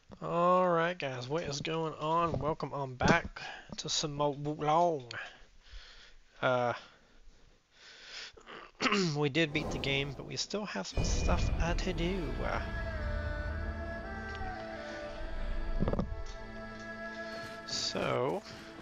Alright guys, what is going on? Welcome on back to some more Long. We did beat the game, but we still have some stuff to do. So...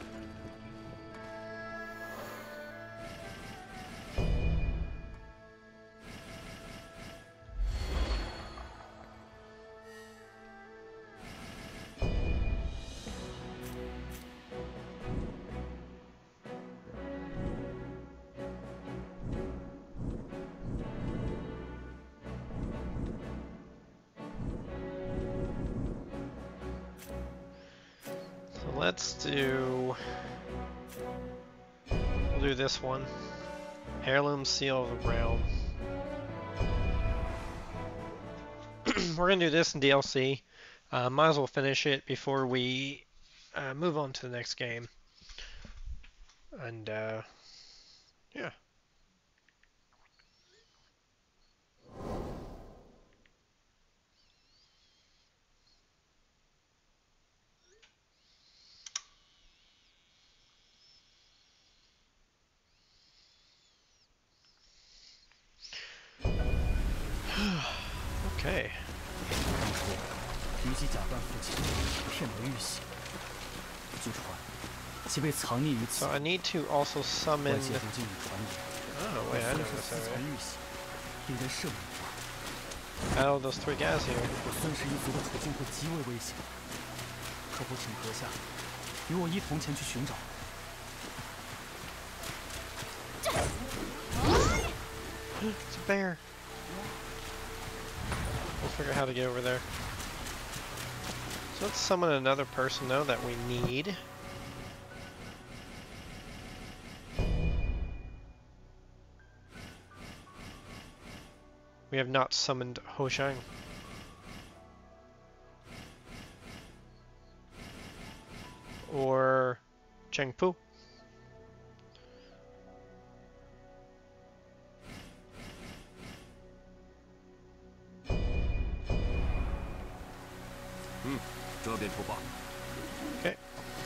let's do... We'll do this one. Heirloom Seal of the Realm. We're gonna do this in DLC. Might as well finish it before we move on to the next game. And yeah. Okay. So I need to also summon... Oh, wait, I know this already. Oh, those three guys here. It's a bear. We'll figure out how to get over there. So let's summon another person though that we need. We have not summoned Zhang. Or Chengpu. Okay.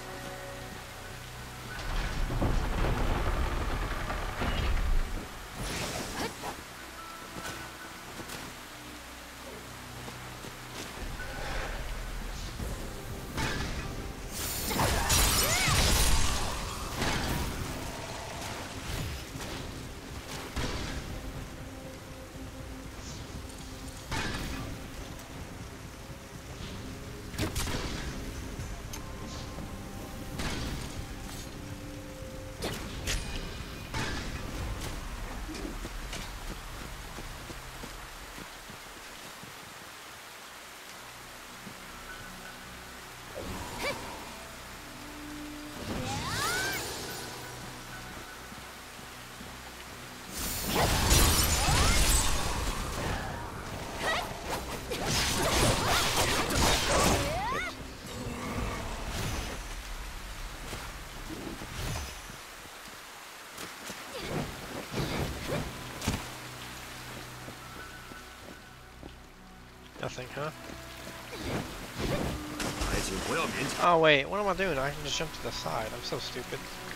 Nothing, huh? Oh wait, what am I doing? I can just jump to the side. I'm so stupid.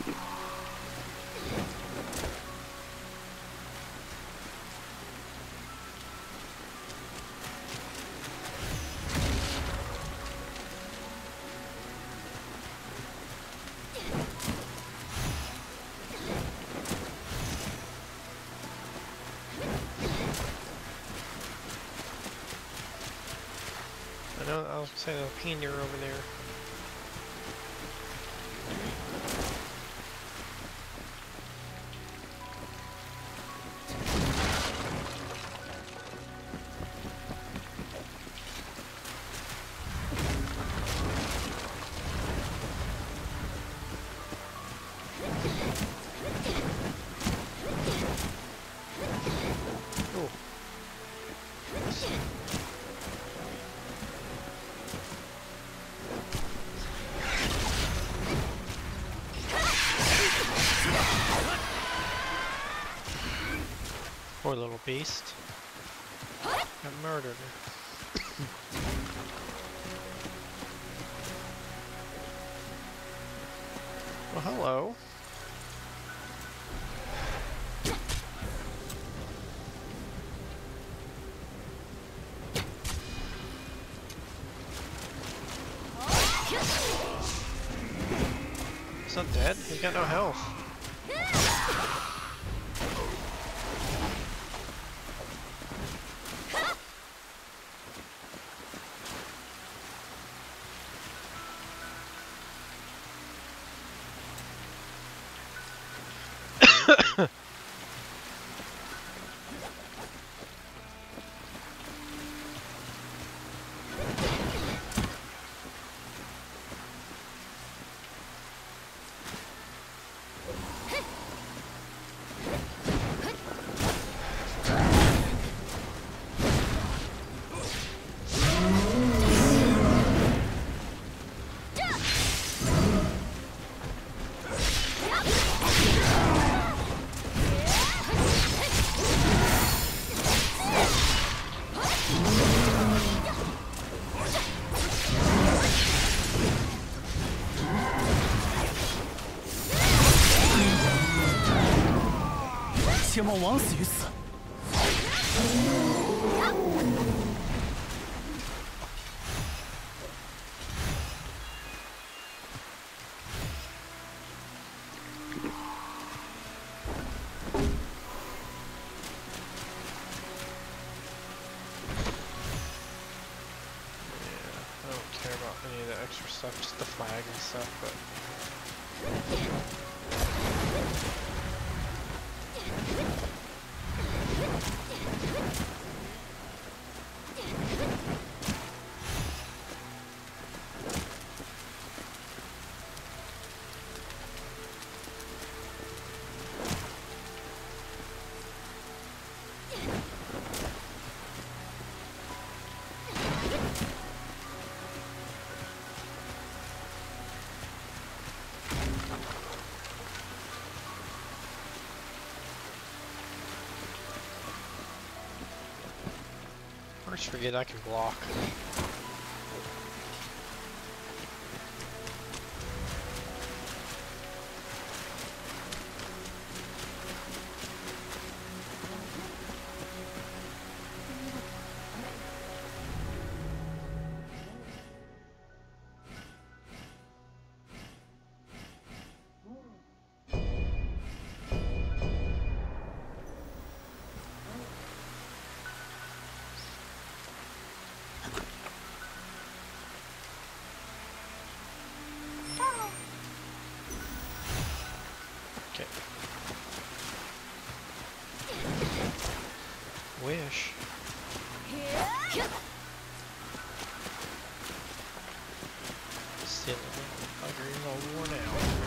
I know, I was saying a painter over there. Poor little beast. Got murdered. hello. He's not dead. He's got no health. Extra stuff, just the flag and stuff, but I just forget I can block. Wish. Still, bugger is all worn out.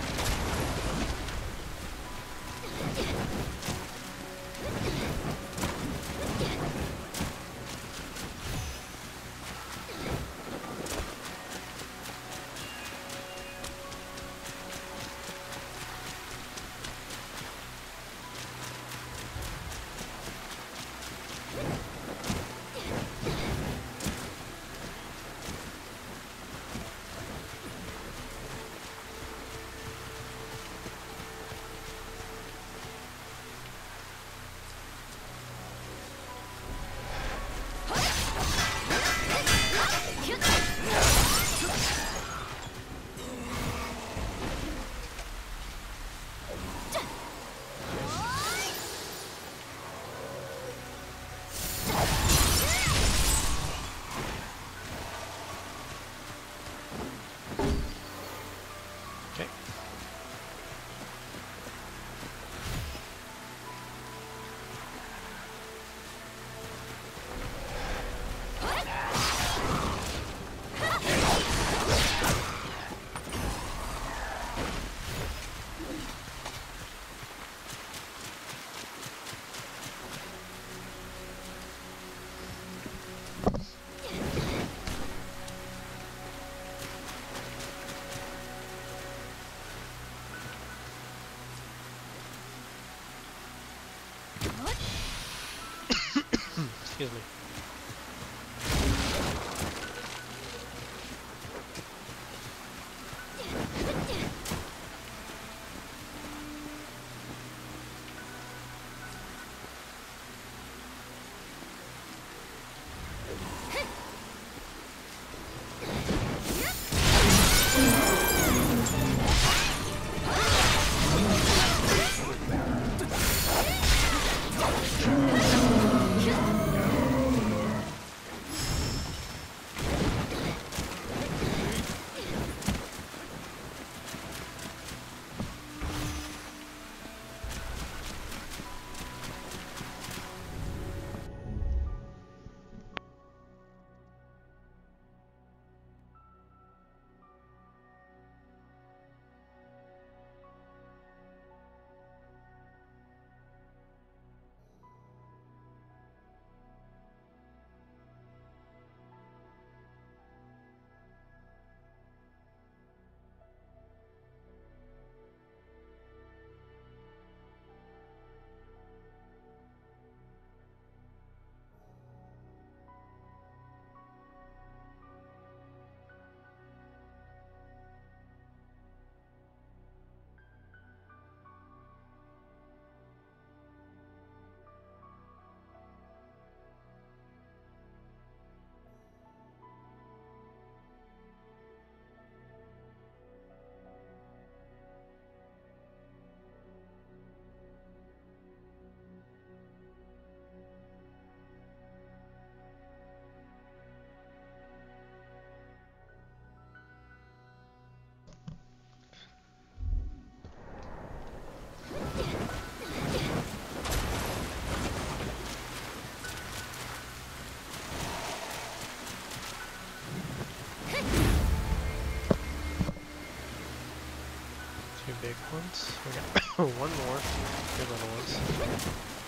Excuse me. ones. We got one more. Good little ones.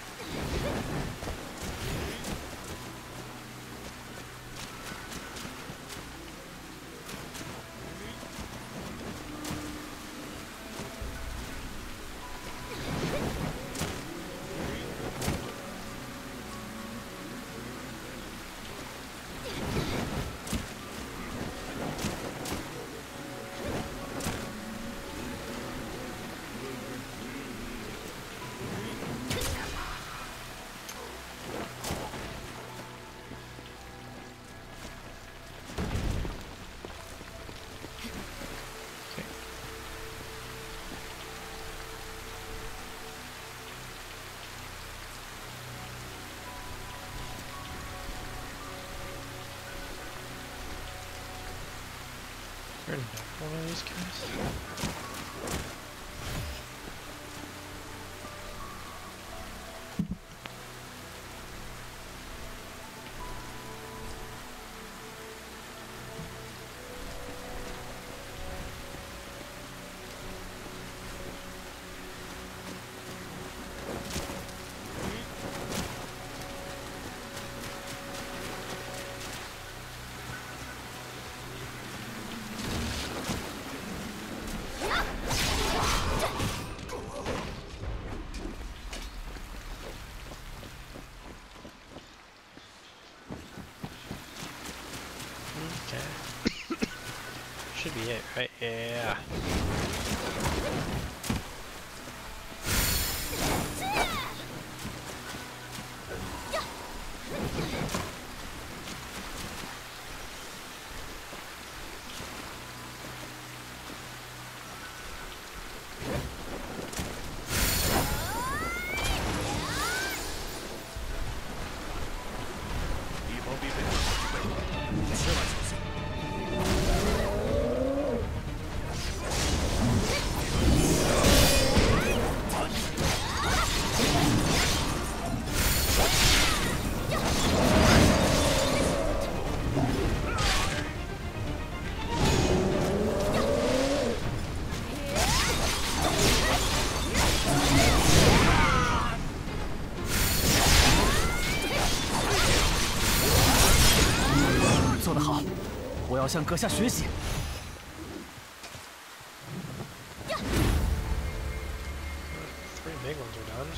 One of these guys. Should be it, right? Yeah. 我要向阁下学习。 Three big ones are done.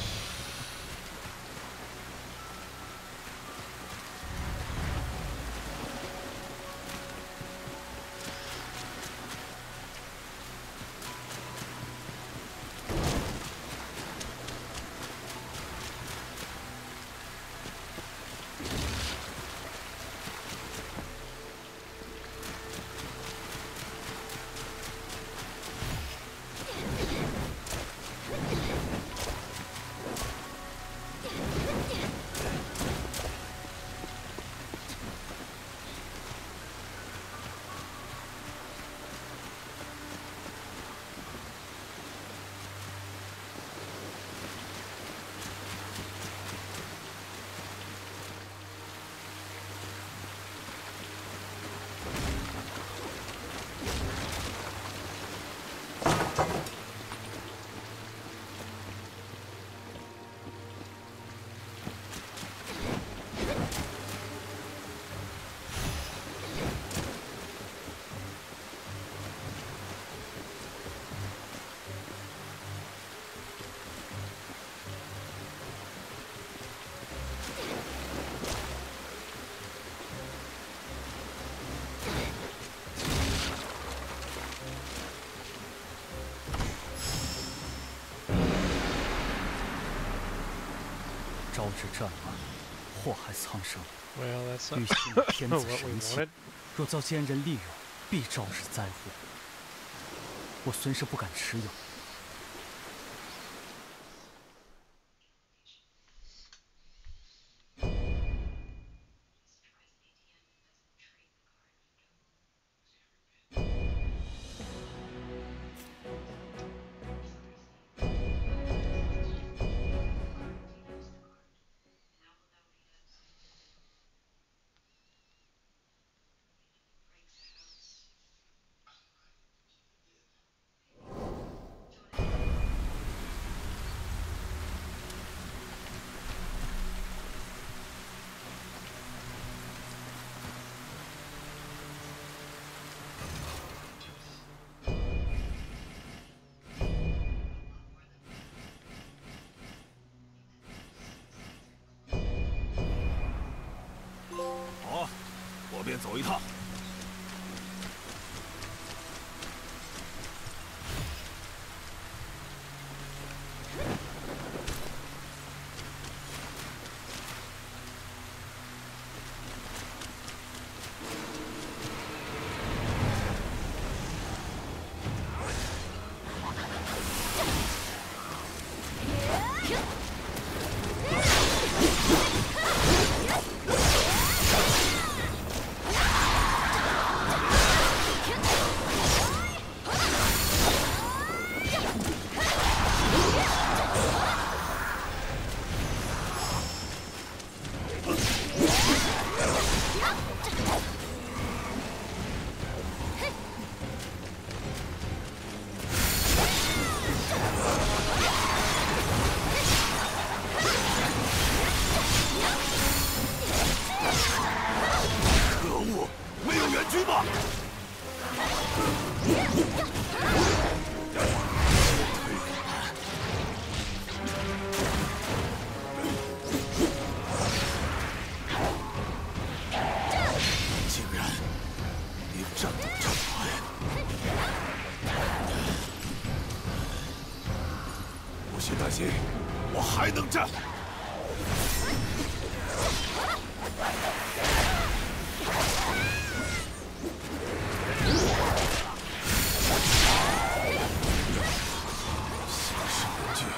招致战乱，祸害苍生。 Well, that's 欲 not 信天子 what we 神器， wanted. 若遭奸人利用，必招致灾祸。我虽是不敢持有， 一趟。我还能战。形式工具。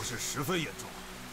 势十分严重。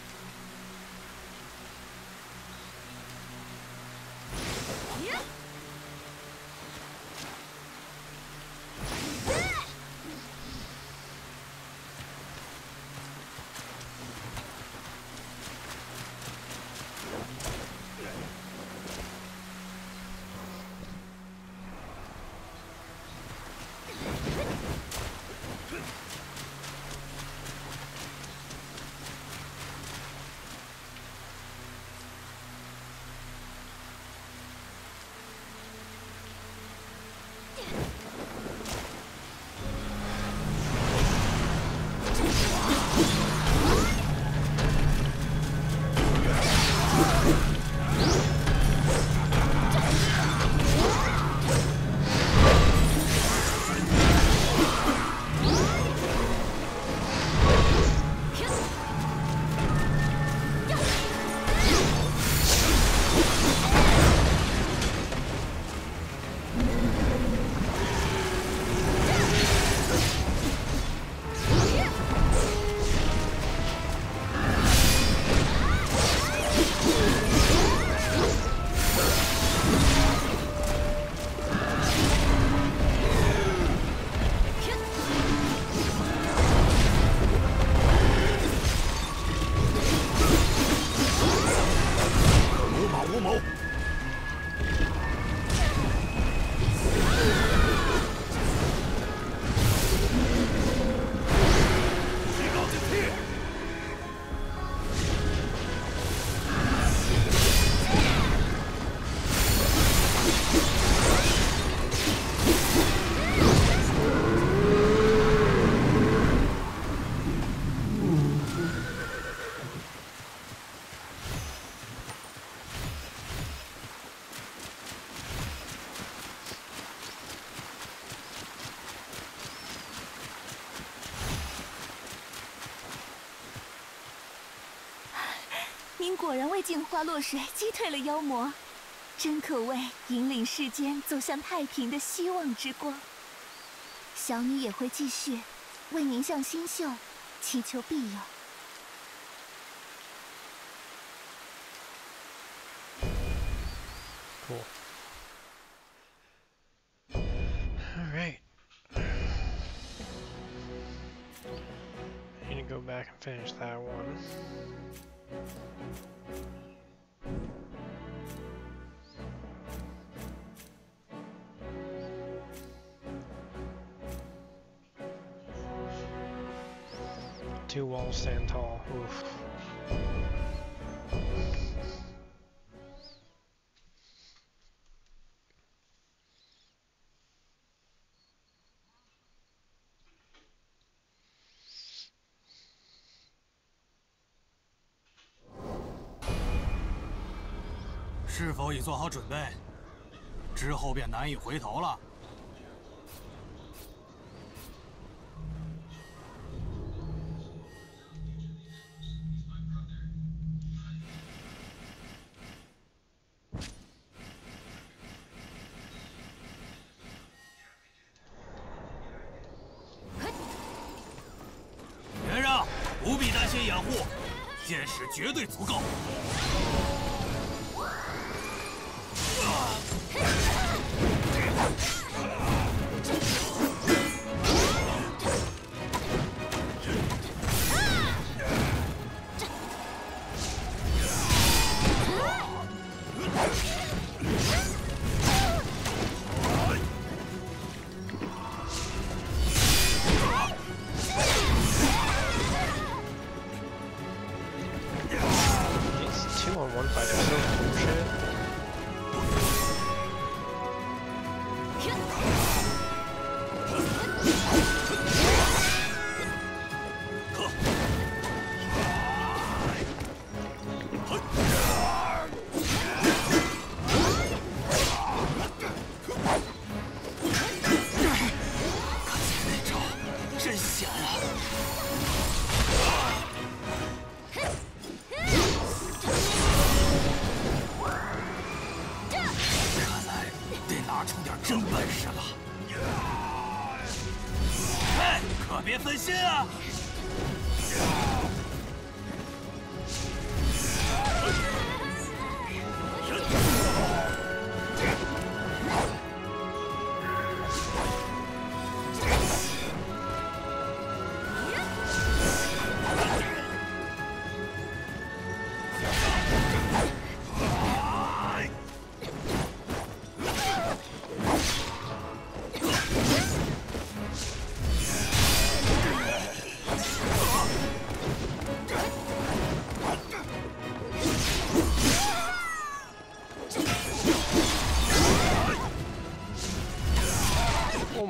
您果然为净化落水，击退了妖魔，真可谓引领世间走向太平的希望之光。小女也会继续为您向星宿祈求庇佑。 Cool. All right. I need to go back and finish that one. Two walls stand tall. Oof. 是否已做好准备？之后便难以回头了。别让，不必担心掩护，箭矢绝对足够。 2-on-1 fight is so bullshit.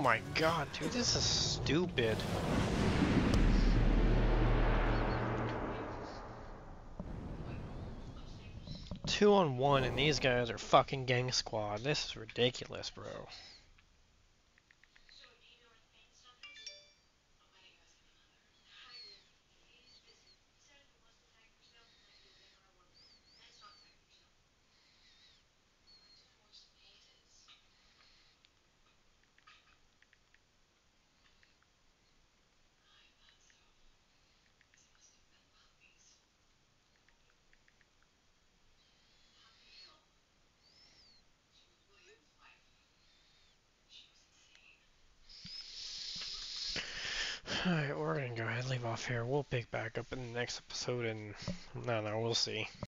my god, dude, this is stupid. Two on one, and these guys are fucking gang squad. This is ridiculous, bro. Alright, we're gonna go ahead and leave off here. We'll pick back up in the next episode, and I don't know, we'll see.